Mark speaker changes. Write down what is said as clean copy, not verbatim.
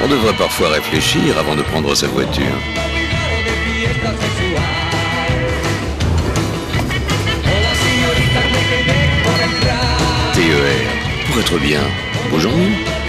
Speaker 1: On devrait parfois réfléchir avant de prendre sa voiture. TER, pour être bien, bougeons-nous.